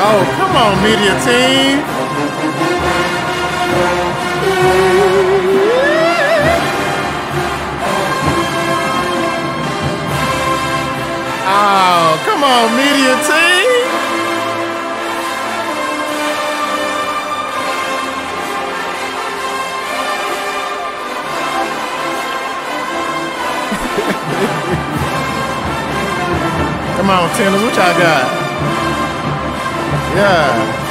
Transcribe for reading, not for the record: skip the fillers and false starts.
Oh, come on, media team. Oh, come on, media team. Come on, Tenders, what y'all got? Yeah.